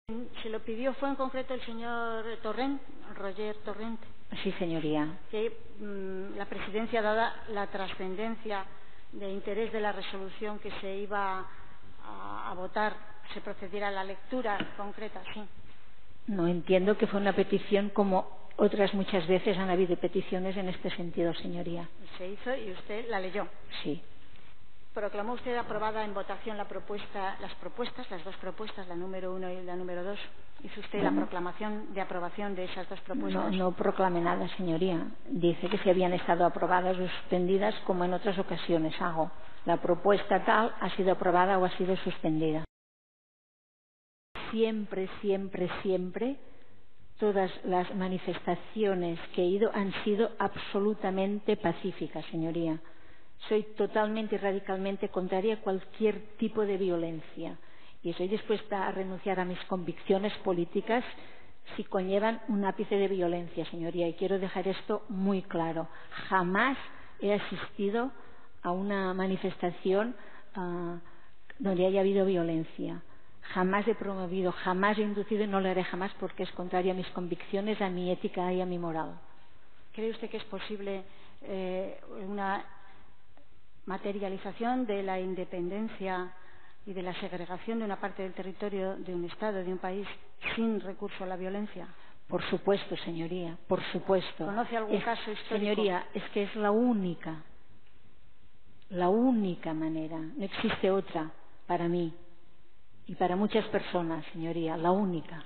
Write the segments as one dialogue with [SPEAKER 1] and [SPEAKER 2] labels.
[SPEAKER 1] Se lo pidió, fue en concreto el señor Torrent, Roger Torrent.
[SPEAKER 2] Sí, señoría.
[SPEAKER 1] Que la presidencia, dada la trascendencia de interés de la resolución que se iba a votar, se procediera a la lectura concreta, sí.
[SPEAKER 2] No, entiendo que fue una petición como otras muchas veces han habido peticiones en este sentido, señoría.
[SPEAKER 1] Se hizo y usted la leyó.
[SPEAKER 2] Sí.
[SPEAKER 1] ¿Proclamó usted aprobada en votación las dos propuestas, la número 1 y la número 2? ¿Hizo usted la proclamación de aprobación de esas dos propuestas?
[SPEAKER 2] No proclamé nada, señoría. Dice que si habían estado aprobadas o suspendidas, como en otras ocasiones hago. La propuesta tal ha sido aprobada o ha sido suspendida. Siempre, siempre, siempre, todas las manifestaciones que he ido han sido absolutamente pacíficas, señoría. Soy totalmente y radicalmente contraria a cualquier tipo de violencia y estoy dispuesta a renunciar a mis convicciones políticas si conllevan un ápice de violencia, señoría, y quiero dejar esto muy claro. Jamás he asistido a una manifestación donde haya habido violencia. Jamás he promovido, jamás he inducido y no lo haré jamás porque es contrario a mis convicciones, a mi ética y a mi moral.
[SPEAKER 1] ¿Cree usted que es posible una materialización de la independencia y de la segregación de una parte del territorio de un Estado, de un país, sin recurso a la violencia?
[SPEAKER 2] Por supuesto, señoría, por supuesto.
[SPEAKER 1] ¿Conoce algún caso histórico?
[SPEAKER 2] Señoría, es que es la única manera. No existe otra para mí y para muchas personas, señoría, la única.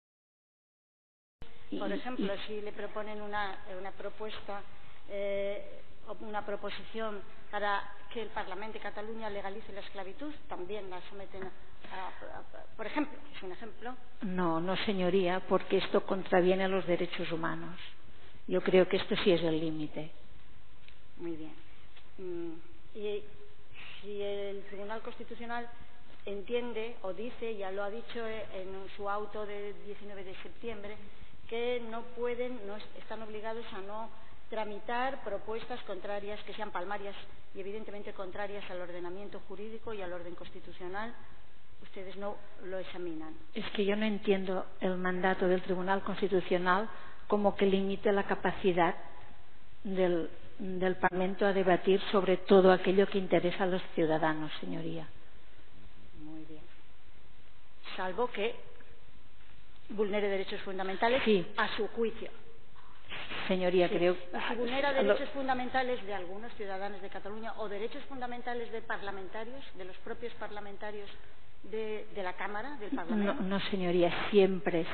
[SPEAKER 1] Por ejemplo, si le proponen una propuesta una proposición para que el Parlamento de Cataluña legalice la esclavitud, también la someten por ejemplo, es un ejemplo.
[SPEAKER 2] No, señoría, porque esto contraviene a los derechos humanos. Yo creo que esto sí es el límite.
[SPEAKER 1] Muy bien. Y si el Tribunal Constitucional entiende o dice, ya lo ha dicho en su auto de 19 de septiembre, que no están obligados a no tramitar propuestas contrarias, que sean palmarias y evidentemente contrarias al ordenamiento jurídico y al orden constitucional, ustedes no lo examinan.
[SPEAKER 2] Es que yo no entiendo el mandato del Tribunal Constitucional como que limite la capacidad del Parlamento a debatir sobre todo aquello que interesa a los ciudadanos, señoría.
[SPEAKER 1] Muy bien. Salvo que vulnere derechos fundamentales,
[SPEAKER 2] sí,
[SPEAKER 1] a su juicio.
[SPEAKER 2] Señoría,
[SPEAKER 1] sí.
[SPEAKER 2] creo
[SPEAKER 1] Y si vulnera derechos fundamentales de algunos ciudadanos de Cataluña o derechos fundamentales de parlamentarios, de los propios parlamentarios de la Cámara, del Parlamento.
[SPEAKER 2] No, señoría, siempre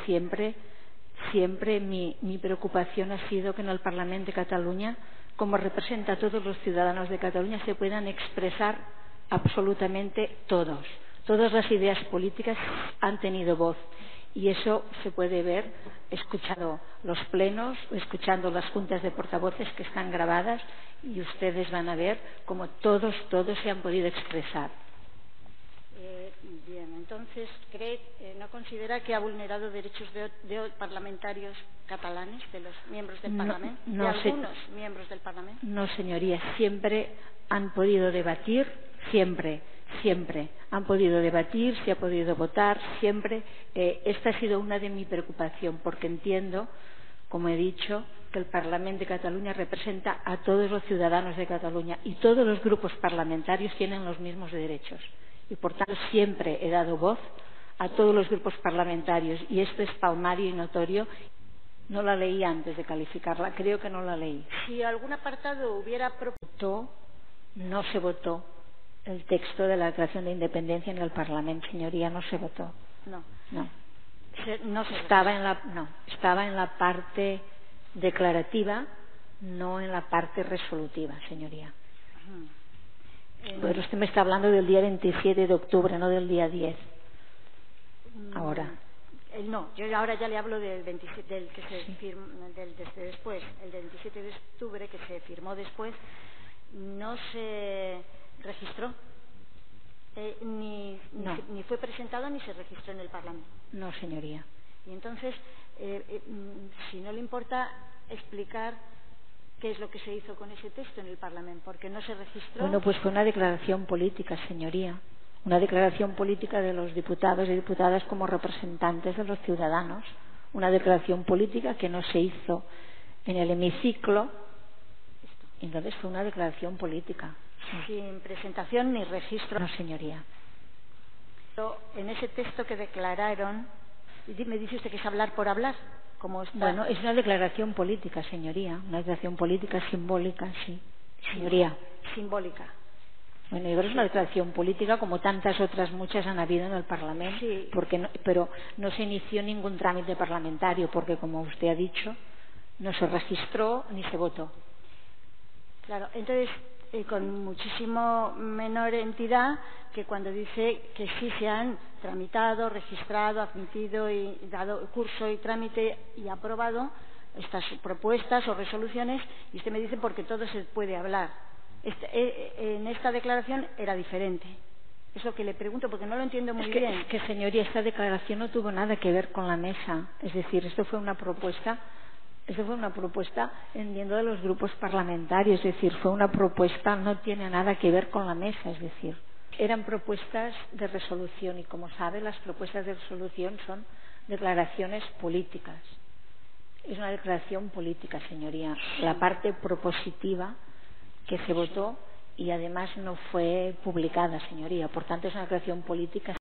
[SPEAKER 2] mi preocupación ha sido que en el Parlamento de Cataluña, como representa a todos los ciudadanos de Cataluña, se puedan expresar absolutamente todos. Todas las ideas políticas han tenido voz. Y eso se puede ver escuchando los plenos, escuchando las juntas de portavoces que están grabadas y ustedes van a ver cómo todos se han podido expresar.
[SPEAKER 1] Bien, entonces, ¿no considera que ha vulnerado derechos de parlamentarios catalanes, de los miembros del Parlamento, de algunos miembros del Parlamento?
[SPEAKER 2] No, señoría, siempre han podido debatir, siempre han podido debatir, se ha podido votar, siempre. Esta ha sido una de mi preocupación, porque entiendo, como he dicho, que el Parlamento de Cataluña representa a todos los ciudadanos de Cataluña y todos los grupos parlamentarios tienen los mismos derechos. Y, por tanto, siempre he dado voz a todos los grupos parlamentarios y esto es palmario y notorio. No la leí antes de calificarla, creo que no la leí.
[SPEAKER 1] Si algún apartado hubiera
[SPEAKER 2] propuesto, no se votó el texto de la Declaración de Independencia en el Parlamento, señoría, no se votó.
[SPEAKER 1] No.
[SPEAKER 2] Estaba en la parte declarativa, no en la parte resolutiva, señoría. Pero usted me está hablando del día 27 de octubre, no del día 10. Ahora.
[SPEAKER 1] No, yo ahora ya le hablo del 27, del que se firmó, desde después, el del 27 de octubre que se firmó después, no se registró, ni fue presentado ni se registró en el Parlamento.
[SPEAKER 2] No, señoría.
[SPEAKER 1] Y entonces, si no le importa explicar qué es lo que se hizo con ese texto en el Parlamento, porque no se registró.
[SPEAKER 2] Bueno, pues fue una declaración política, señoría. Una declaración política de los diputados y diputadas como representantes de los ciudadanos. Una declaración política que no se hizo en el hemiciclo. Entonces fue una declaración política.
[SPEAKER 1] Sin presentación ni registro.
[SPEAKER 2] No, señoría.
[SPEAKER 1] Pero en ese texto que declararon, me dice usted que es hablar por hablar. Como está...
[SPEAKER 2] Bueno, es una declaración política, señoría. Una declaración política simbólica, sí. Señoría.
[SPEAKER 1] Simbólica.
[SPEAKER 2] Bueno, yo creo que es una declaración política como tantas otras muchas han habido en el Parlamento,
[SPEAKER 1] sí.
[SPEAKER 2] Pero no se inició ningún trámite parlamentario porque, como usted ha dicho, no se registró ni se votó.
[SPEAKER 1] Claro, entonces, con muchísimo menor entidad que cuando dice que sí se han tramitado, registrado, admitido y dado curso y trámite y aprobado estas propuestas o resoluciones, y usted me dice porque todo se puede hablar. En esta declaración era diferente. Es lo que le pregunto porque no lo entiendo muy bien.
[SPEAKER 2] Es que, señoría, esta declaración no tuvo nada que ver con la mesa. Es decir, esto fue una propuesta, entiendo, de los grupos parlamentarios. Es decir, fue una propuesta, no tiene nada que ver con la mesa. Es decir, eran propuestas de resolución y, como sabe, las propuestas de resolución son declaraciones políticas. Es una declaración política, señoría. La parte propositiva que se votó y además no fue publicada, señoría. Por tanto, es una declaración política.